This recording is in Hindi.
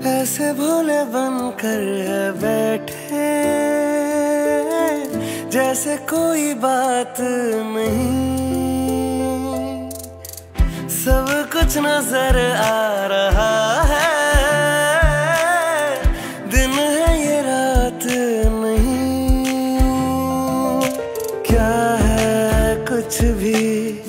ऐसे भोले बनकर है बैठे जैसे कोई बात नहीं। सब कुछ नजर आ रहा है, दिन है ये रात नहीं। क्या है कुछ भी